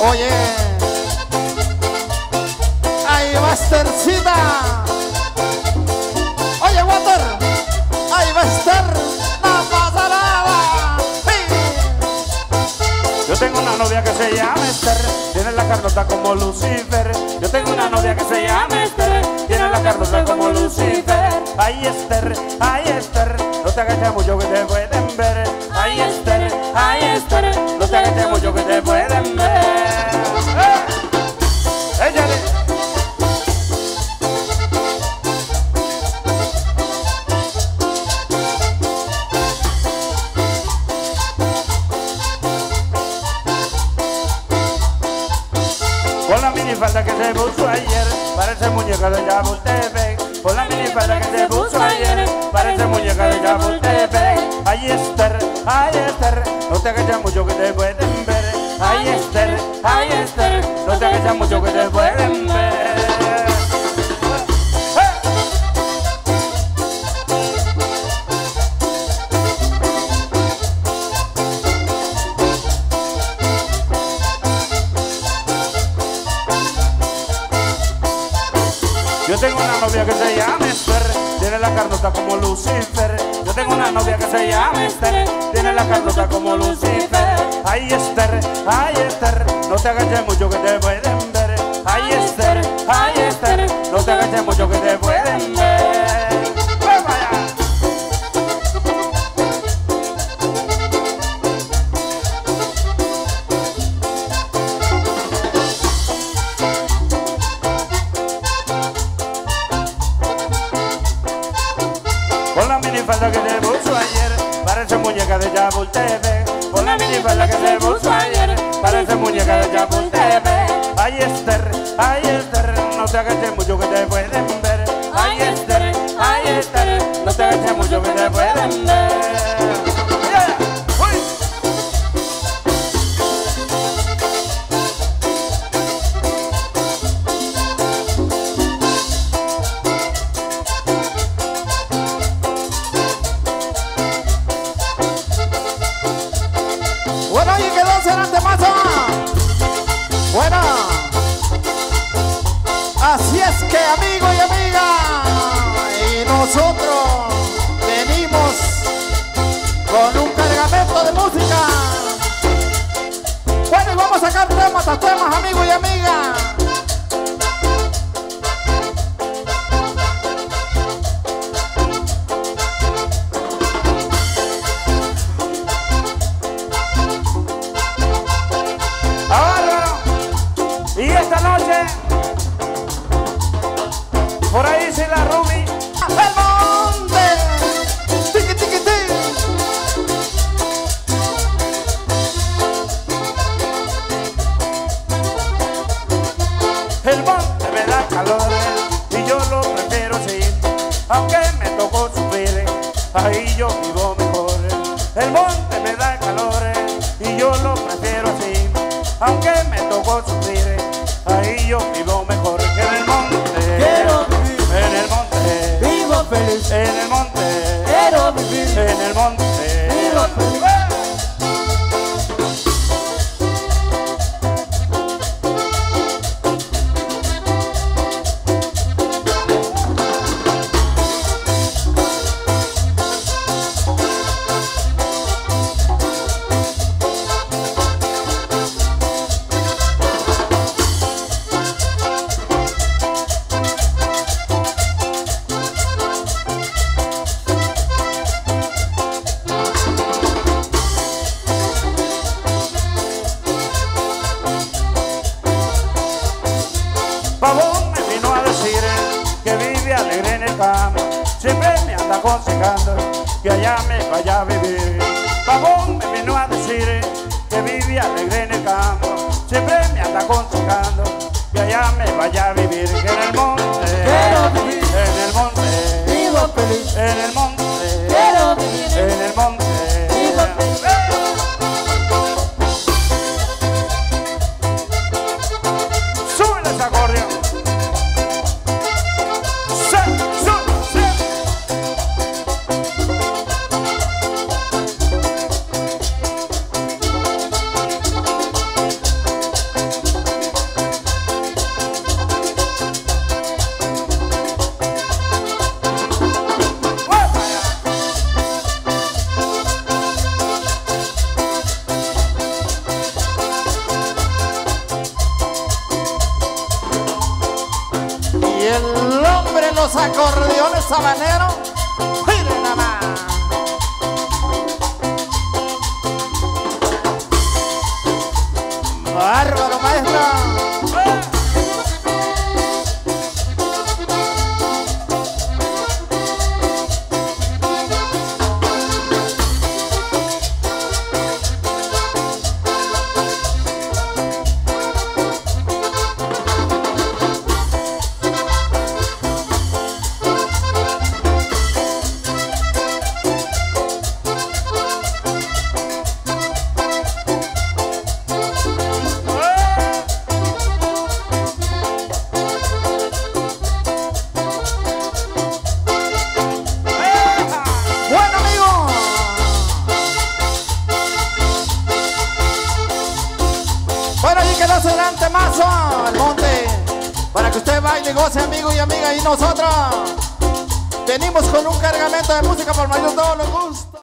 Oye, ahí va Estercita. Oye, Water, ahí va Ester, no pasa nada. Yo tengo una novia que se llama Esther, tiene la carnota como Lucifer. Yo tengo una novia que se llama Esther, tiene la carnota como Lucifer. Ay Esther, no te agaches mucho que te pueden ver. Ay Esther, no te agaches mucho que te pueden ver. ¡Échale! Con la minifalda que se puso ayer, parece muñeca de Chapultepec. Con la minifalda que se puso ayer, parece muñeca de Chapultepec. Ay Esther, no te agaches mucho que te pueden ver. Ay Esther, no te agaches mucho que te pueden ver. Yo tengo una novia que se llama Esther, tiene la carnota como Lucifer. Yo tengo una novia que se llama Esther, tiene la carnota como Lucifer. Ay Esther, no te agaches mucho que te pueden ver. Ay Esther, no te agaches mucho que te pueden ver. Con la minifalda que se puso ayer, parece muñeca de Chapultepec. Con la minifalda que se puso ayer, parece muñeca de Chapultepec. Ay Esther, no te agaches mucho que te pueden ver. Ay Esther, no te agaches mucho que te pueden ver. Bueno, oye, quedó cerrante mazo. Bueno, así es que amigo y amiga, y nosotros venimos con un cargamento de música. Bueno, y vamos a sacar temas a temas, amigo y amiga. Y esta noche, por ahí si la Ruby, ¡el monte! ¡Tiqui, tiqui, tiqui! el monte me da calor y yo lo prefiero así. Aunque me tocó sufrir, ahí yo vivo mejor. El monte me da calor y yo lo prefiero así. Aunque me tocó sufrir, ahí yo vivo mejor que en el monte. Quiero vivir En el monte, vivo feliz. en el monte, Quiero vivir en el monte. vivo feliz. Pavón me vino a decir que vive alegre en el campo, siempre me anda aconsejando que allá me vaya a vivir. Pavón me vino a decir que vive alegre en el campo, siempre me anda aconsejando que allá me vaya a vivir. Que en el monte, Quiero vivir en el monte, vivo feliz. en el monte, Quiero vivir en el monte. vivo feliz. Sube ese acordeón. acordeones sabaneros. Miren nada más. Bárbaro, maestro. Bueno, y quedóse delante mazo al monte para que usted baile y goce, amigo y amiga. Y nosotros venimos con un cargamento de música por mayor todos los gustos.